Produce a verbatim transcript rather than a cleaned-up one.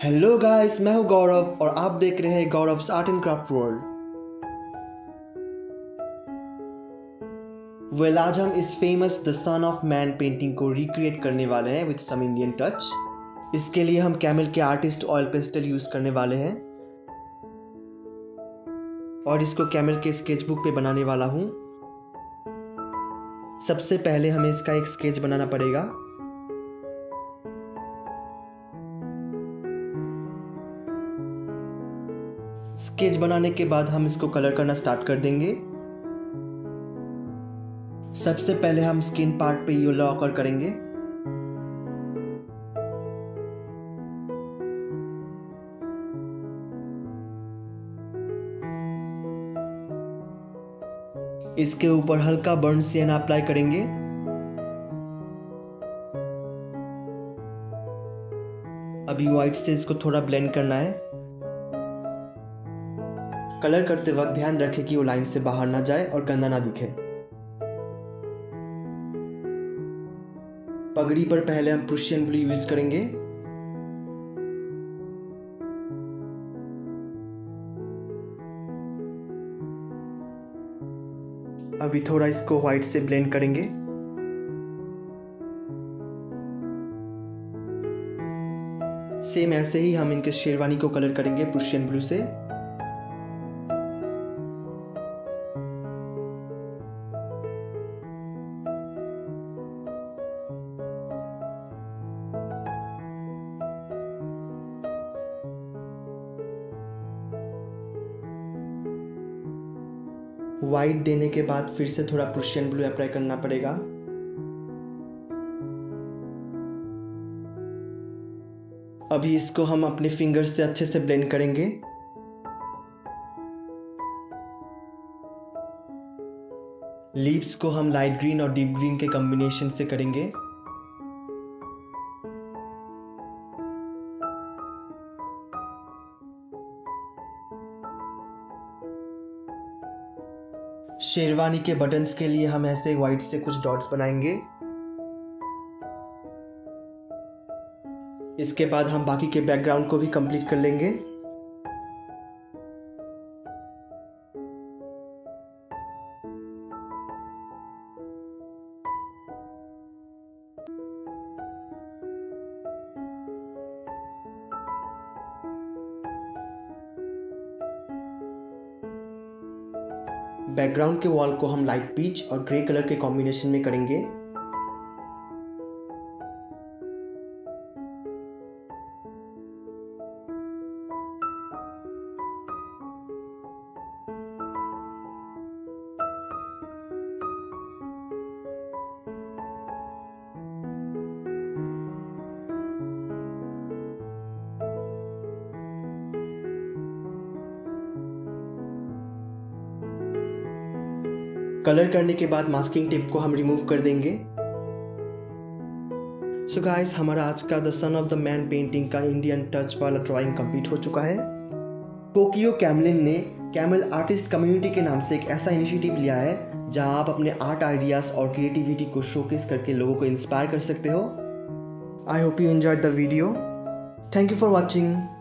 Hello guys, मैं हूं गौरव और आप देख रहे हैं Gaurav's art and craft world. Well आज हम इस famous the son of man painting को रिक्रिएट करने वाले हैं विद सम इंडियन टच। इसके लिए हम कैमल के आर्टिस्ट ऑयल पेस्टल यूज करने वाले हैं और इसको कैमल के स्केच बुक पे बनाने वाला हूं। सबसे पहले हमें इसका एक स्केच बनाना पड़ेगा। स्केच बनाने के बाद हम इसको कलर करना स्टार्ट कर देंगे। सबसे पहले हम स्किन पार्ट पे येलो ऑकर करेंगे। इसके ऊपर हल्का बर्न सियाना अप्लाई करेंगे। अभी व्हाइट से इसको थोड़ा ब्लेंड करना है। कलर करते वक्त ध्यान रखें कि वो लाइन से बाहर ना जाए और गंदा ना दिखे। पगड़ी पर पहले हम प्रूशियन ब्लू यूज करेंगे। अभी थोड़ा इसको व्हाइट से ब्लेंड करेंगे। सेम ऐसे ही हम इनके शेरवानी को कलर करेंगे प्रूशियन ब्लू से। व्हाइट देने के बाद फिर से थोड़ा प्रूशियन ब्लू अप्लाई करना पड़ेगा। अभी इसको हम अपने फिंगर्स से अच्छे से ब्लेंड करेंगे। लीव्स को हम लाइट ग्रीन और डीप ग्रीन के कॉम्बिनेशन से करेंगे। शेरवानी के बटन्स के लिए हम ऐसे व्हाइट से कुछ डॉट्स बनाएंगे। इसके बाद हम बाकी के बैकग्राउंड को भी कंप्लीट कर लेंगे। बैकग्राउंड के वॉल को हम लाइट पीच और ग्रे कलर के कॉम्बिनेशन में करेंगे। कलर करने के बाद मास्किंग टेप को हम रिमूव कर देंगे। सो so गाइस, हमारा आज का the son of the man painting का इंडियन टच वाला ड्राइंग कंप्लीट हो चुका है। टोक्यो कैमलिन ने कैमल आर्टिस्ट कम्युनिटी के नाम से एक ऐसा इनिशिएटिव लिया है जहां आप अपने आर्ट आइडियाज और क्रिएटिविटी को शोकेस करके लोगों को इंस्पायर कर सकते हो। I hope you enjoyed the video. Thank you for watching.